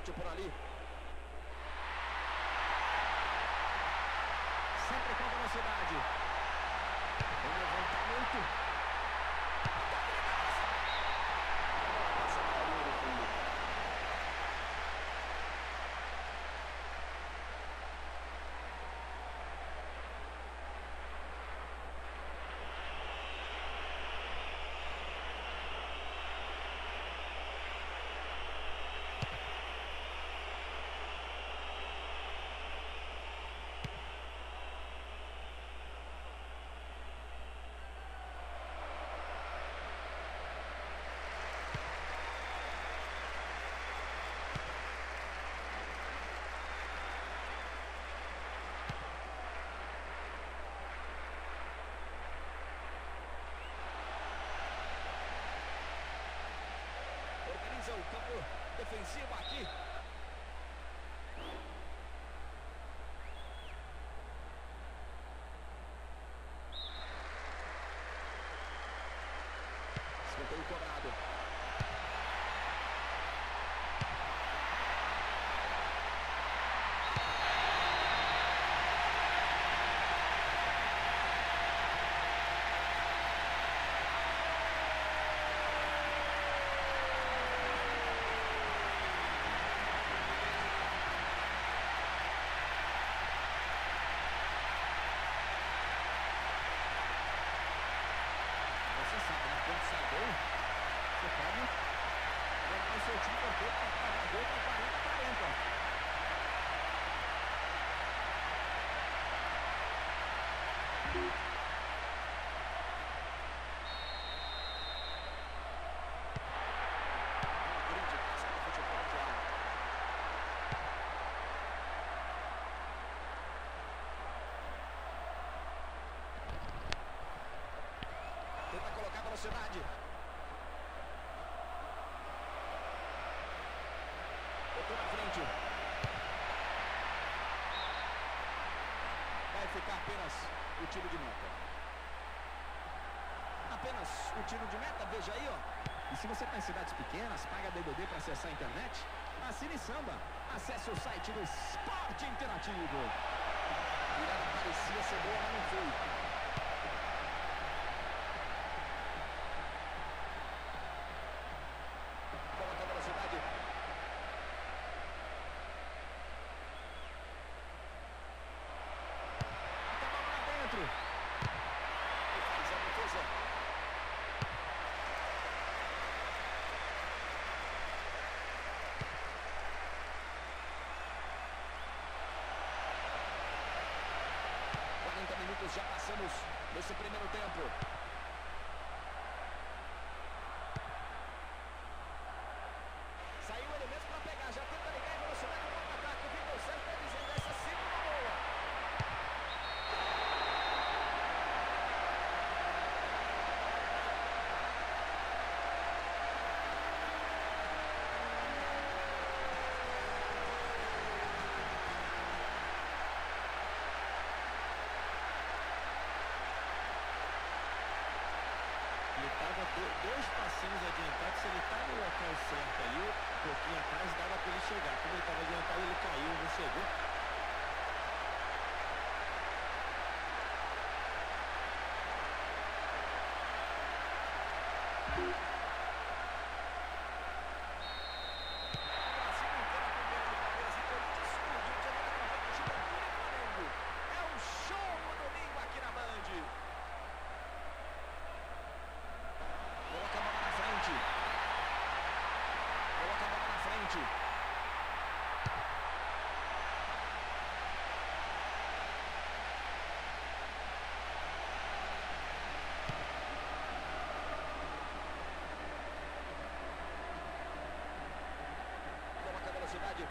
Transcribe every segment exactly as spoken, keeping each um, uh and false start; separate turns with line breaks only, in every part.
sorte por ali. Sempre com velocidade. Tem levantamento. O campo defensivo aqui. Escanteio cobrado. Tenta colocar velocidade. Botou na frente. Vai ficar apenas o tiro de meta. Apenas o tiro de meta, veja aí, ó. E se você está em cidades pequenas, paga D D D para acessar a internet, assine Samba. Acesse o site do Esporte Interativo. Virada parecia ser boa, mas não foi. Já passamos nesse primeiro tempo. Saiu ele mesmo para pegar, já tenta ligar em velocidade no contra-ataque. O Vitor Sérgio está dizendo essa segunda boa.
Dois passinhos adiantados, se ele está no local certo ali, um pouquinho atrás, dava para ele chegar. Como ele estava adiantado, ele caiu, não chegou.
É um show no domingo aqui na Band. Coloca a bola na frente. Coloca a bola na frente. Coloca a velocidade.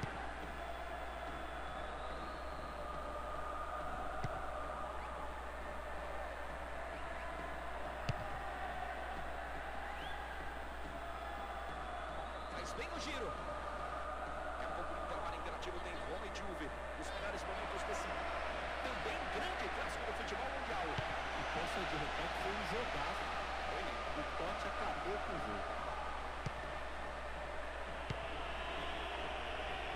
Bem no giro. Daqui a pouco no intervalo interativo tem Roma e Juve. Os melhores momentos desse também grande clássico do futebol mundial.
E posso de repente foi um jogaço. O Totti acabou com o jogo.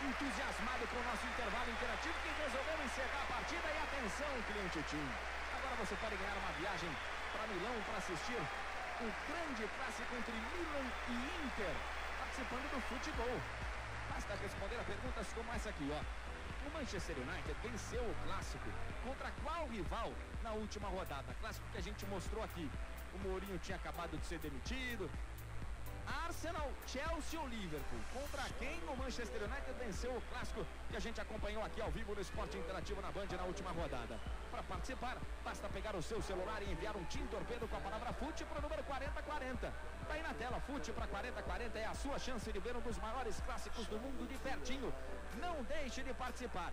entusiasmado com o nosso intervalo interativo que resolveu encerrar a partida. E atenção, cliente Tim. Agora você pode ganhar uma viagem para Milão para assistir o grande clássico entre Milan e Inter, participando do futebol. Basta responder a perguntas como essa aqui, ó. O Manchester United venceu o clássico contra qual rival na última rodada? Clássico que a gente mostrou aqui. O Mourinho tinha acabado de ser demitido. Arsenal, Chelsea ou Liverpool? Contra quem o Manchester United venceu o clássico que a gente acompanhou aqui ao vivo no Esporte Interativo na Band na última rodada? Para participar, basta pegar o seu celular e enviar um Tim Torpedo com a palavra FUT para o número quarenta quarenta. Tá aí na tela, FUT para quarenta quarenta é a sua chance de ver um dos maiores clássicos do mundo de pertinho. Não deixe de participar.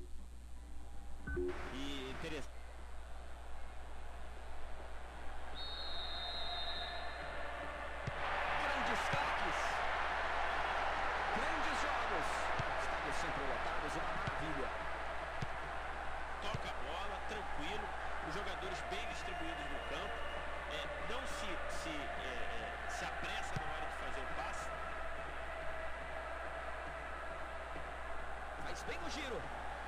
E interessante.
Sempre lotados, uma maravilha.
Toca a bola, tranquilo, os jogadores bem distribuídos no campo, é, não se, se, é, é, se apressa na hora de fazer o passe.
Faz bem o giro.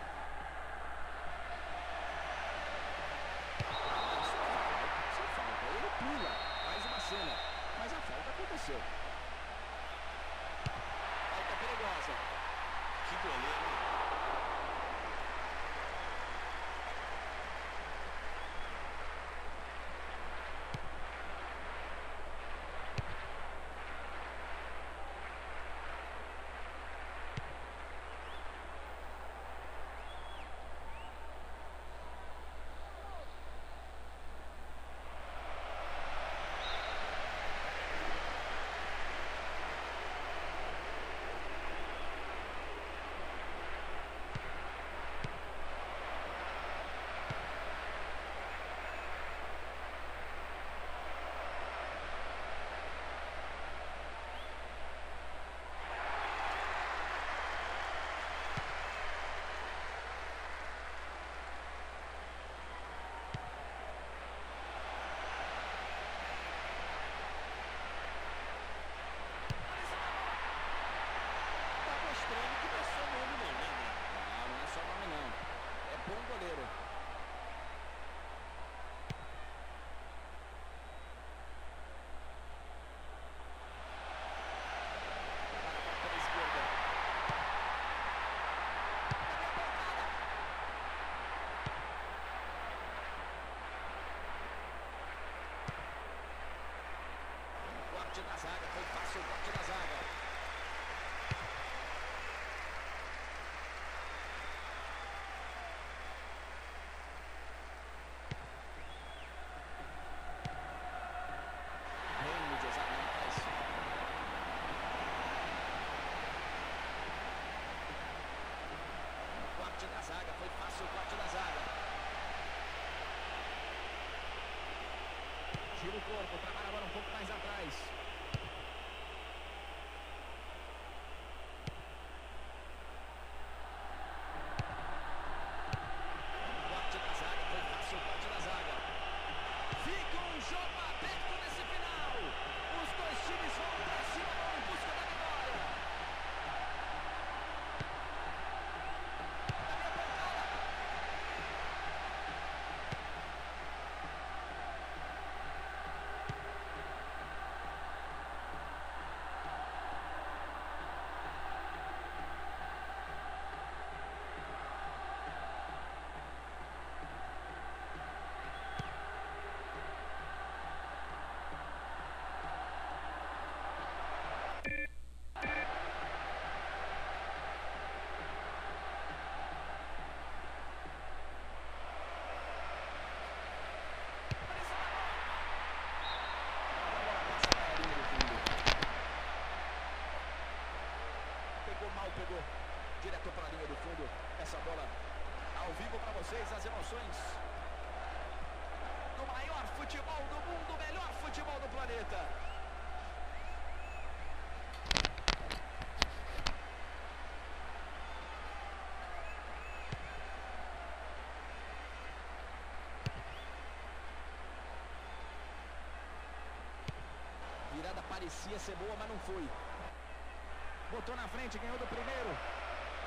Se falta, ele pula, faz uma cena, mas a falta aconteceu. Falta perigosa.
Que goleiro.
Corte da zaga, foi fácil o corte da zaga. Reino de Osamentas. Corte da zaga, foi fácil o corte da zaga. Gira o corpo, trabalha agora um pouco mais atrás. Pegou direto para a linha do fundo. Essa bola ao vivo para vocês, as emoções do maior futebol do mundo, o melhor futebol do planeta. Virada parecia ser boa, mas não foi. Botou na frente, ganhou do primeiro.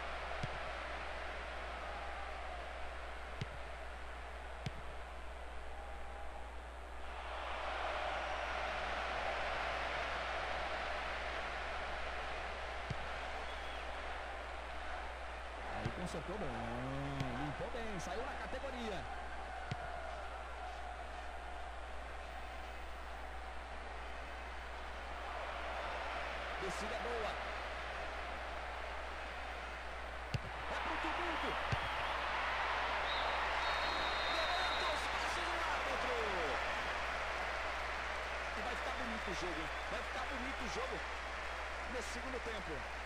consertou bem, limpou bem, saiu na categoria. Descida boa. É pro tumulto. Levanta os passos do árbitro. E vai ficar bonito o jogo. Vai ficar bonito o jogo nesse segundo tempo.